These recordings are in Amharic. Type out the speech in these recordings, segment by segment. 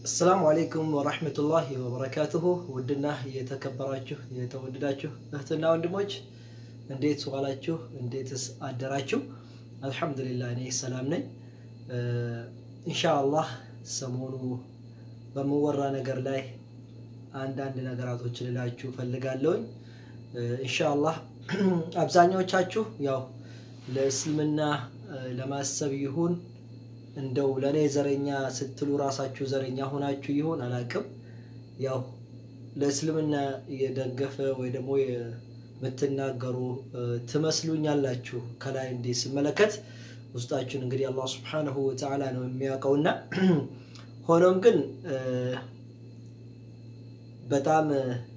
السلام عليكم ورحمة الله وبركاته ودنا يتكبراችሁ የተወደዳችሁ እህትና ወንድሞች እንዴት ዋላችሁ እንዴትስ አደራችሁ አልহামዱሊላህ እኔ ሰላም ነኝ ኢንሻአላህ ሰሞኑ በመወራ ነገር ላይ አንድ ነገራቶች ልላችሁ ፈልጋለሁ ኢንሻአላህ አብዛኛዎቻችሁ ያው ለእስልምና ለማሰብ ይሁን እንደው ለኔ ዘረኛ ስትሉ ራሳችሁ ዘረኛ ሆናችሁ ይሆን አላቅም ያው ለእስልምና የደገፈ ወይ ደግሞ የምትናገሩ ትመስሉኛላችሁ ከላይ እንዴ ሲመለከት ውስጣችሁን እንግዲህ አላህ Subhanahu Wa Ta'ala ነው የሚያውቀውና ሆኖም ግን በጣም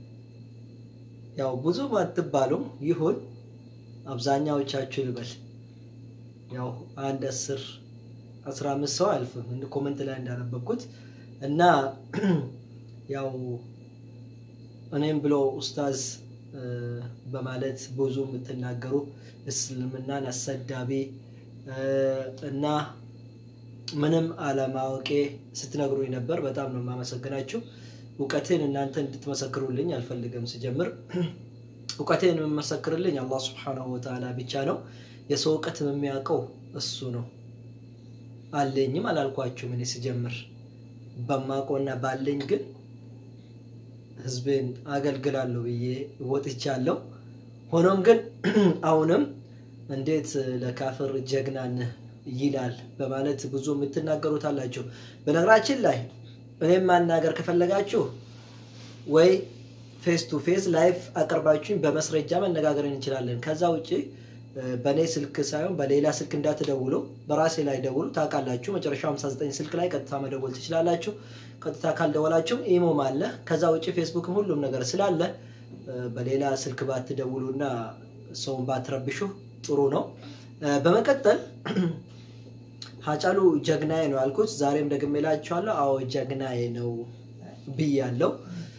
ያው ብዙ ማትባሉም ይሁን አብዛኛዎቻችሁ ልበል ያው አንድ 15 ሰው አልፈም እንደ ኮሜንት ላይ እንዳነበብኩት እና ያው እኔም ብሎ ኡስታዝ በማለት ብዙ የምትናገሩ እስልምናን አሰዳቢ እና ምንም አለማወቄ ስትነግሩኝ ነበር በጣም ነው ማመሰግናችሁ ወቀቴን እናንተ እንድትመሰክሩልኝ አልፈልግም ሲጀምር ወቀቴን መመስከርልኝ አላህ Subhanahu Wa Ta'ala ብቻ ነው የሰው ወቀት የሚያውቀው እሱ ነው አለኝም አላልኳችሁ ምን ሲጀምር በማቆና ባለኝ ግን ህዝብን አገልግላለሁ ብዬ ወጥቻለሁ ሆኖም ግን አሁንም እንዴት ለካፍር ጀግናን ይላል በማለት ብዙ የምትናገሩት አላችሁ በነገራችን ላይ እኔም ማናገር ከፈለጋችሁ ወይ ፌስ ቱ ፌስ ላይቭ አቀርባችሁኝ በመስረጃ መነጋገር እንችላለን ከዛ ውጪ በኔ ስልክ ሳይሆን በሌላ ስልክ እንዳትደውሉ በራሴ ላይ ደውሉ ታቃላችሁ መጨረሻው 59 ስልክ ላይ ቀጥታ መደወል ትችላላችሁ ቀጥታ ካልደወላችሁ ኢሞም አለ ከዛ ውጪ ፌስቡክም ሁሉም ነገር ስላለ በሌላ ስልክ ባትደውሉና ሰውን ባትረብሹ ጥሩ ነው በመቀጠል ሀጫሉ ጀግናዬ ነው አልኩት ዛሬም ደግሜላችኋለሁ አዎ ጀግናዬ ነው ብያለሁ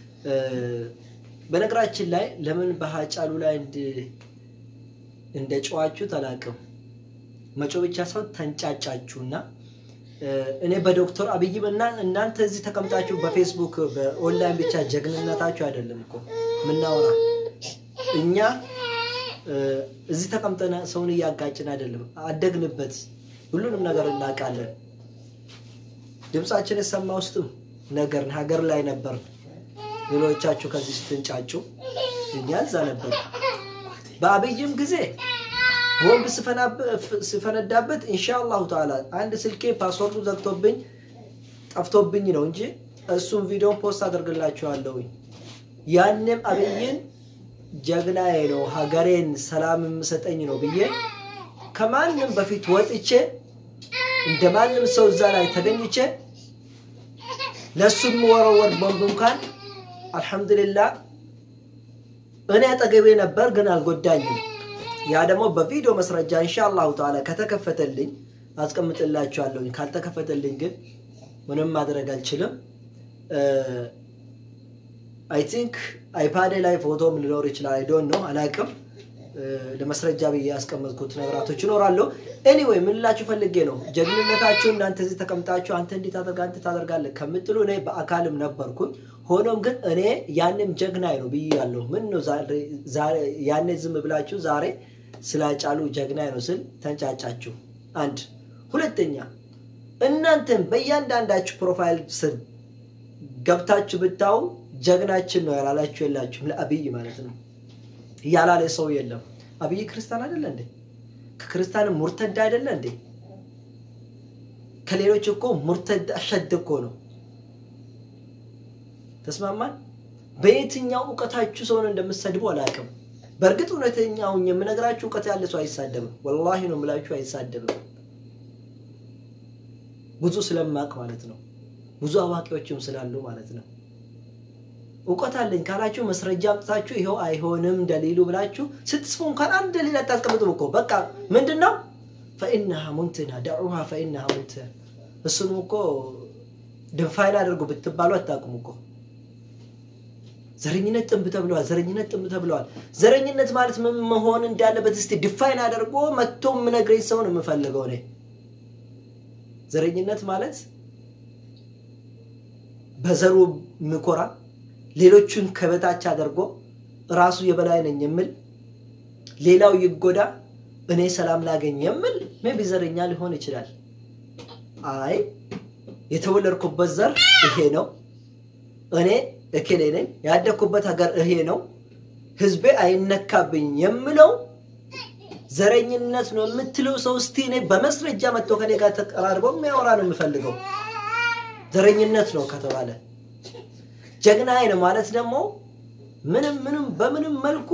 በነገራችን ላይ ለምን በሀጫሉ ላይ እንደ ጨዋችሁ ተላቀም መጮ ብቻ ሰው ተንጫጫችሁና እኔ በዶክተር አብይምና እናንተ እዚህ ተቀምጣችሁ በፌስቡክ በኦንላይን ብቻ ጀግንነታችሁ አይደለም እኮ ምናወራ እኛ እዚህ ተቀምጠና ሰውን ያጋጭን አይደለም አደግንበት ሁሉንም ነገር እናቃለን ድምጻችን ሰማውስቱ ነገር ሀገር ላይ ነበር ሌሎቻችሁ ከዚህ ስትንጫጩ እኛ እዛ ነበር በአብይም ጊዜ ቦምብ ስፈነዳበት ኢንሻአላህ ተዓላ አንድ ስልኬ ፓስወርዱ ዘግቶብኝ ጠፍቶብኝ ነው እንጂ እሱን ቪዲዮ ፖስት አድርግላችኋለሁ ያንንም አብይን ጀግናዬ ነው ሀገሬን ሰላም መስጠኝ ነው ብዬ ከማንንም በፊት ወጥቼ እንደማንም ሰው እዛ ላይ ተገኝቼ ለሱም ወረወር ቦምብ እንኳን አልহামዱሊላህ እኔ አጠገቤ ነበር ግን አልጎዳኝም ያ ደግሞ በቪዲዮ መስረጃ ኢንሻአላህ ተዓላ ከተከፈተልኝ አስቀምጥላችኋለሁ ካልተከፈተልኝ ግን ምንም ማድረግ አልችልም I think iPad ላይ ፎቶም ሊኖር ይችላል I don't know አላቅም ለመስረጃ ብዬ ያስቀመጥኩት ነገራቶች ይኖራሉ anyway ምን ላችሁ ፈልጌ ነው ጀግንነታችሁ እናንተ እዚህ ተቀምጣችሁ አንተ እንዴት ታደርጋለህ ከምትሉ እኔ በአካልም ነበርኩኝ ሆኖም ግን እኔ ያንንም ጀግናዬ ነው ብያለሁ ምን ነው ዛሬ ያኔ ዝም ብላችሁ ዛሬ ስላጫሉ ጀግናዬ ነው ስል ተንጫጫችሁ አንድ ሁለተኛ እናንተም በእያንዳንዳችሁ ፕሮፋይል ስም ገብታችሁ ብታው ጀግናችን ነው ያላላችሁ የላችሁ ለአብይ ማለት ነው ያላለ ሰው የለም አብይ ክርስቲያን አይደለ እንዴ ከክርስቲያን ሙርተድ አይደለ እንዴ ከሌሎች እኮ ሙርተድ አሸድ እኮ ነው ተስማማን በየትኛው ዕውቀታችሁ ሰውን እንደምትሰድቡ አላቅም በርግጥ እውነተኛው የምነግራችሁ ዕውቀት ያለ ሰው አይሳደብም ወላሂ ነው ምላችሁ አይሳደብም ብዙ ስለማቅ ማለት ነው ብዙ አዋቂዎችም ስላሉ ማለት ነው ዕውቀት አለኝ ካላችሁ መስረጃ አምጣችሁ ይሄው አይሆንም ደሊሉ ብላችሁ ስትስፉ እንኳን አንድ ደሊል አታስቀምጡም እኮ በቃ ምንድነው فإنها منتنه دعوها فإنها منتنه እሱን እኮ ድፋይል አድርጉ ብትባሉ አታቁም እኮ ዘረኝነት ጥምብ ተብሏል ዘረኝነት ማለት ምን መሆን እንዳለበት እስቲ ዲፋይን አድርጎ መጥቶም ምነግረኝ ሰው ነው የምፈልገው ነው ዘረኝነት ማለት በዘሩ ምኮራ ሌሎችን ከበታች አድርጎ ራሱ የበላይ ነኝ የሚል ሌላው ይጎዳ እኔ ሰላም ላገኝ የሚል maybe ዘረኛ ሊሆን ይችላል አይ የተወለድኩበት ዘር ይሄ ነው እኔ እከሌ ነኝ ያደኩበት ሀገር ይሄ ነው ህዝቤ አይነካብኝ የሚለው ዘረኝነት ነው የምትለው ሰው እስቲ ነኝ በመስረጃ መጥቶ ከኔ ጋር ተቀራርቦ የሚያወራ ነው የምፈልገው ዘረኝነት ነው ከተባለ ጀግናዬ ነው ማለት ደግሞ ምንም በምንም መልኩ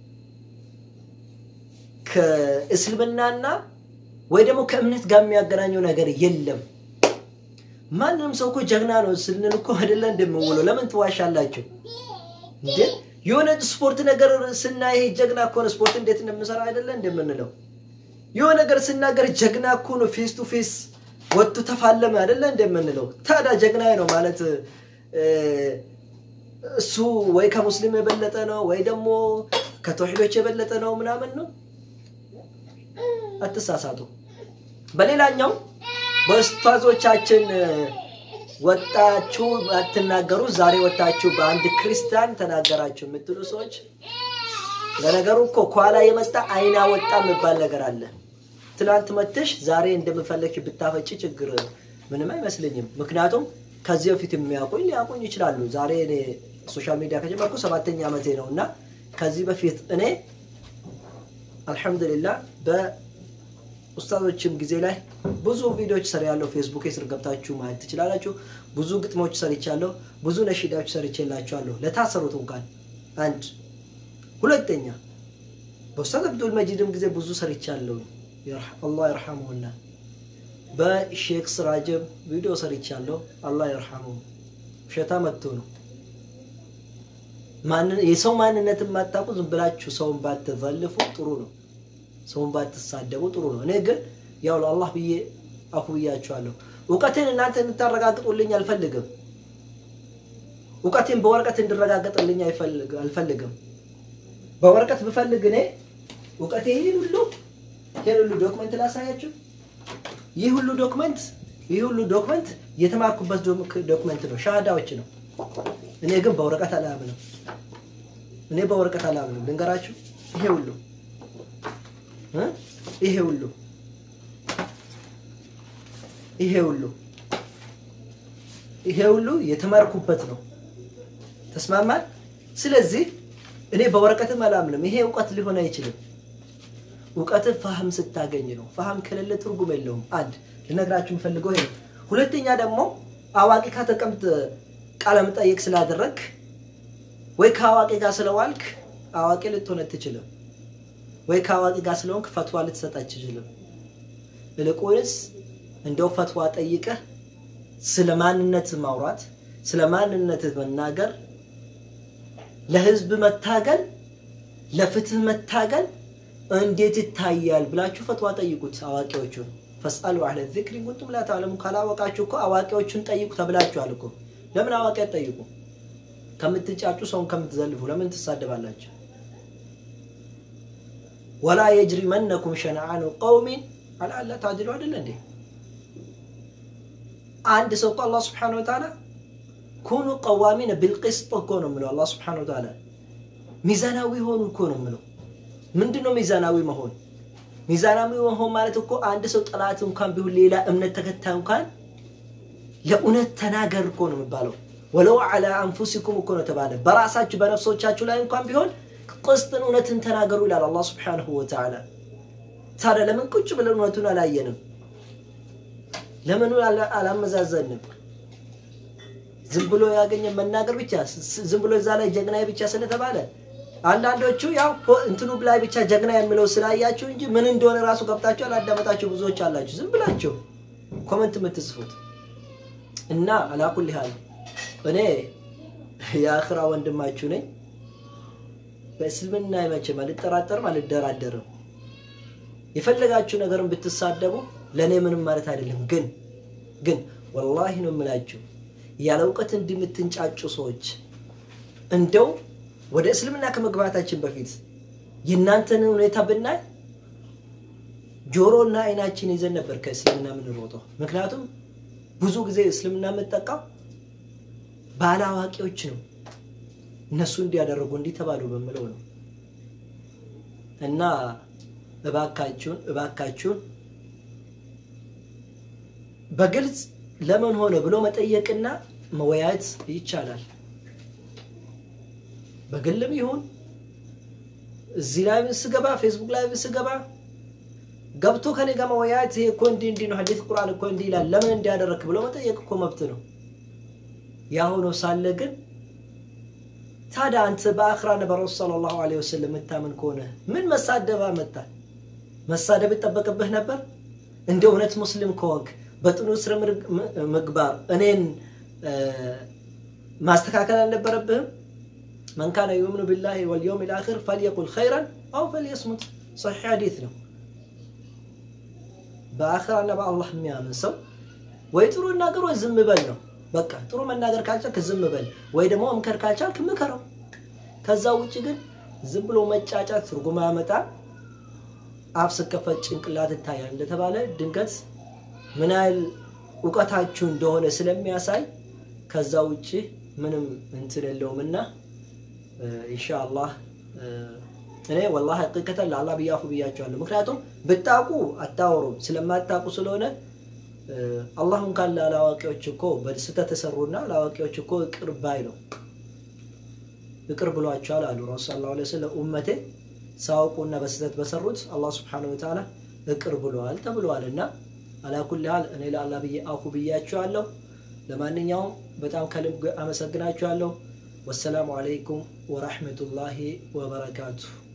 ከእስልምናና ወይ ደግሞ ከእምነት ጋር የሚያገናኘው ነገር የለም ማንንም ሰው እኮ ጀግና ነው ስንል እኮ አይደለ እንደምንውለው ለምን ትዋሻላችሁ እንዴ የሆነ ስፖርት ነገር ስናይ ጀግና እኮ ነው ስፖርት እንዴት እንደምንሰራ አይደለ እንደምንለው የሆነ ነገር ስናገር ጀግና እኮ ነው ፌስ ቱ ፌስ ወጥቶ ተፋለመ አይደለ እንደምንለው ታዲያ ጀግናዬ ነው ማለት እሱ ወይ ከሙስሊም የበለጠ ነው ወይ ደግሞ ከተውሂዶች የበለጠ ነው ምናምን ነው አትሳሳቱ በሌላኛው በኡስታዞቻችን ወጣችሁ አትናገሩ ዛሬ ወጣችሁ በአንድ ክርስቲያን ተናገራችሁ የምትሉ ሰዎች ለነገሩ እኮ ኳላ የመጣ አይና ወጣ የሚባል ነገር አለ ትላንት መጥተሽ ዛሬ እንደምፈልክ ብታፈጭ ችግር ምንም አይመስልኝም ምክንያቱም ከዚህ በፊት ሊያቆኝ ይችላሉ ዛሬ እኔ ሶሻል ሚዲያ ከጀመርኩ 7ኛ ዓመቴ ነውና ከዚህ በፊት እኔ አልহামዱሊላህ በኡስታዞችም ጊዜ ላይ ብዙ ቪዲዮዎች ሰሪያለሁ ፌስቡክ ላይ ገብታችሁ ማየት ትችላላችሁ ብዙ ግጥሞች ሰሪቻለሁ ብዙ ነሽዳዎች ሰሪቼላችኋለሁ ለታሰሩት እንኳን አንድ ሁለተኛ በኡስታዝ አብዱል መጂድም ጊዜ ብዙ ሰሪቻለሁ አላህ ይርሐሙና በሼክ ስራጀብ ቪዲዮ ሰሪቻለሁ አላህ ይርሐሙ ሸታ መጥቶ ነው የሰው ማንነትን ማጣቁ ዝም ብላችሁ ሰውን ባትዘልፉ ጥሩ ነው ሰውን ባትሳደቡ ጥሩ ነው እኔ ግን ያው ለአላህ ብዬ አፉያችኋለሁ ወቀቴን እናንተ እንታረጋግጡልኝ አልፈልግም ወቀቴን በወረቀት እንድረጋገጥልኝ አልፈልግም በወረቀት ብፈልግ እኔ ወቀቴ ይሄን ሁሉ ዶክመንት ላሳያችሁ ይህ ሁሉ ዶክመንት የተማርኩበት ዶክመንት ነው ሻሃዳዎች ነው እኔ ግን በወረቀት አላምንም ልንገራችሁ ይሄ ሁሉ የተማርኩበት ነው ተስማማል ስለዚህ እኔ በወረቀት አላምንም ይሄ ዕውቀት ሊሆን አይችልም ዕውቀት ፈህም ስታገኝ ነው ፈህም ከሌለ ትርጉም የለውም አንድ ልነግራችሁ ፈልገው ይሄ ሁለተኛ ደግሞ አዋቂ ከተቀምጥ ቃለም ጠይቅ ስላደረክ ወይ ከአዋቂ ጋር ስለዋልክ አዋቂ ልትሆን አትችልም ወይ ከአዋቂ ጋር ስለሆንክ ፈትዋ ልትሰጥ አትችልም ለቆይስ እንደው ፈትዋ ጠይቀህ ስለማንነት ማውራት ስለማንነት መናገር ለህዝብ መታገል ለፍትህ መታገል እንዴት ይታያል ብላችሁ ፈትዋ ጠይቁት አዋቂዎቹን ፈስአሉ አህለ الذكر እንቱም ላ ተዓለሙ ካላወቃችሁ እኮ አዋቂዎቹን ጠይቁ ተብላችኋል እኮ ለምን አዋቂ ጠይቁ ከምትጫጩ ሰውን ከምትዘልፉ ለምን ተሳደባላችሁ ولا يجرمنكم شنعان قوم على الا تعدلوا አይደል እንዴ አንድ ሰው አላህ Subhanahu Wa Ta'ala كونوا قوامين بالقسط እኮ ነው የሚለው አላህ Subhanahu Wa Ta'ala ሚዛናዊ ሆኑ እኮ ነው የሚለው ምንድነው ሚዛናዊ መሆን ማለት እኮ አንድ ሰው ጠላት እንኳን ቢሆን ሌላ እምነት ተከታይ እንኳን ለኡነት ተናገር እኮ ነው የሚባለው ወለው على انفسكم እኮ ነው ተባለ በራሳችሁ በነፍሶቻችሁ ላይ እንኳን ቢሆን قسطን ኡነትን ተናገሩ ይላል አላህ Subhanahu Wa Ta'ala ታዲያ ለምን ቁጭ ብለን ኡነቱን አላየንም ለምን አላመዛዘንም ዝም ብሎ ያገኘ መናገር ብቻ ዝም ብሎ እዛ ላይ ጀግናይ ብቻ ስለተባለ አንዳንዶቹ ያው እንትኑ ብላይ ብቻ ጀግና የሚለው ስላያችሁ እንጂ ምን እንደሆነ ራሱ ገብታችሁ አላዳመጣችሁ ብዙዎች አላችሁ ዝም ብላችሁ ኮሜንት የምትጽፉት እና አላኩል ይሃል እኔ ያኺራ ወንድማችሁ ነኝ በእስልምና አይመቸ ማልጠራጠር ማልደራደርም የፈለጋችሁ ነገርን ብትሳደቡ ለኔ ምንም ማለት አይደለም ግን والله ነው የምላችሁ ያለ ዕውቀት እንድምትንጫጩ ሰዎች እንደው ወደ እስልምና ከመግባታችን በፊት የናንተን ሁኔታ ብናይ ጆሮና አይናችን ይዘን ነበር ከእስልምና ምን ሮጠው ምክንያቱም ብዙ ጊዜ እስልምና መጣቃው ባላዋቂዎች ነው እነሱ እንዲያደርጉ እንዲተባሉ በመለው ነው እና እባካችሁን በግልጽ ለምን ሆነ ብሎ መጠየቅና መወያየት ይቻላል በግልም ይሁን እዚህ ላይ ስገባ ፌስቡክ ላይ ስገባ ገብቶ ከኔ ጋር መወያየት እኮ እንዲህ ነው ሐዲስ ቁርአን እኮ እንዲህ ይላል ለምን እንዲያደርክ ብሎ መጠየቅ እኮ መብት ነው ያው ነው ሳለ ግን ታዲያ አንተ በአኽራ ነብዩ ሰለላሁ ዐለይሂ ወሰለም መታመን ከሆነ ምን መሳደብ ይጠበቅብህ ነበር እንደ እውነት ሙስሊም ከሆንክ በጥኑ ስረ ምግባር እኔን ማስተካከል አልነበረብህም من كان يؤمن بالله واليوم الآخر فليقل خيرا أو فليصمت صحيح حديث ነው በአኽራ ነብዩ አላህ የሚያምን ሰው ወይ ጥሩ ነገር ወይ ዝም በል ነው በቃ ጥሩ መናገር ካልቻልክ ዝም በል ወይ ደግሞ ምከር ካልቻልክ ምከረው ከዛ ውጪ ግን ዝም ብሎ መጫጫት ትርጉም ያመጣ አፍ ስከፈት ጭንቅላት ይታያል እንደተባለ ድንገት ምን አይል ወቀታችሁ እንደሆነ ስለሚያሳይ ከዛ ውጪ ምንም እንትን የለውምና ኢንሻአላህ እኔ والله ሐቂቀተን ለአላህ ቢያፉ ቢያቻለሁ ምክንያቱም ብታቁ አታወሩ ስለማታቁ ስለሆነ አላህን ካለ አላዋቂዎች እኮ በስተት ተሰሩና አላዋቂዎች እኮ ቅርባይ ነው ይቅር ብሏቸዋል አሉ ረሱላህ ሰለላሁ ዐለይሂ ወሰለም ኡመቴ ሳውቁና በስተት በሰሩት አላህ Subhanahu Wa Ta'ala ይቅር ብሏል ተብሏልና አላኩል ሐል እኔ ለአላህ ቢያፉ ቢያቻለሁ ለማንኛውም በጣም ከልብ አመሰግናችኋለሁ والسلام عليكم ورحمة الله وبركاته